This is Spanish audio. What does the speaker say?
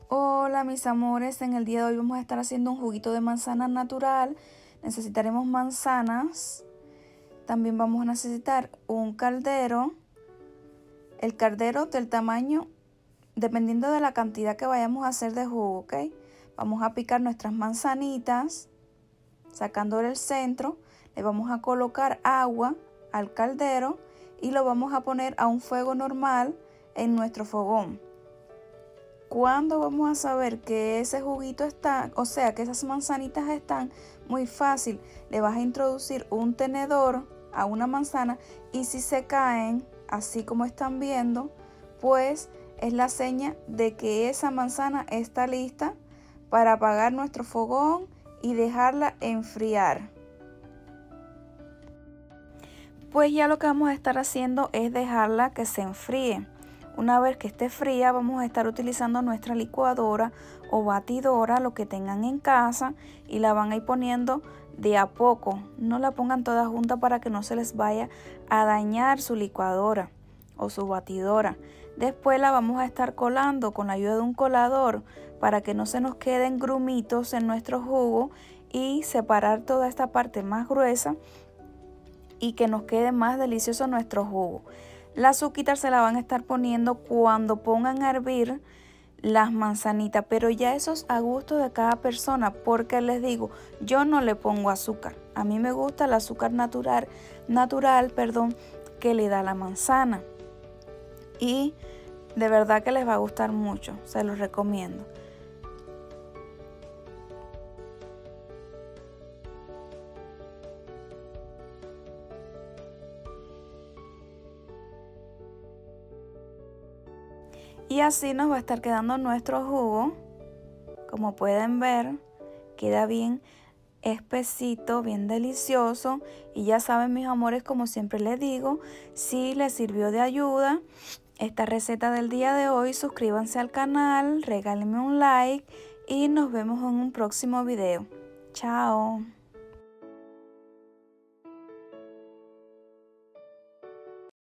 Hola mis amores, en el día de hoy vamos a estar haciendo un juguito de manzana natural. Necesitaremos manzanas, también vamos a necesitar un caldero. El caldero del tamaño, dependiendo de la cantidad que vayamos a hacer de jugo, ¿ok? Vamos a picar nuestras manzanitas, sacándole el centro, le vamos a colocar agua al caldero y lo vamos a poner a un fuego normal en nuestro fogón. ¿Cuándo vamos a saber que ese juguito está, o sea, que esas manzanitas están? Muy fácil, le vas a introducir un tenedor a una manzana y si se caen, así como están viendo, pues es la seña de que esa manzana está lista para apagar nuestro fogón y dejarla enfriar. Pues ya lo que vamos a estar haciendo es dejarla que se enfríe. Una vez que esté fría, vamos a estar utilizando nuestra licuadora o batidora, lo que tengan en casa, y la van a ir poniendo de a poco. No la pongan toda junta para que no se les vaya a dañar su licuadora o su batidora. Después la vamos a estar colando con la ayuda de un colador para que no se nos queden grumitos en nuestro jugo y separar toda esta parte más gruesa y que nos quede más delicioso nuestro jugo. La azúcar se la van a estar poniendo cuando pongan a hervir las manzanitas, pero ya eso es a gusto de cada persona, porque les digo, yo no le pongo azúcar. A mí me gusta el azúcar natural, que le da la manzana. Y de verdad que les va a gustar mucho, se los recomiendo. Y así nos va a estar quedando nuestro jugo. Como pueden ver, queda bien espesito, bien delicioso. Y ya saben, mis amores, como siempre les digo, si les sirvió de ayuda esta receta del día de hoy, suscríbanse al canal, regálenme un like y nos vemos en un próximo video. Chao.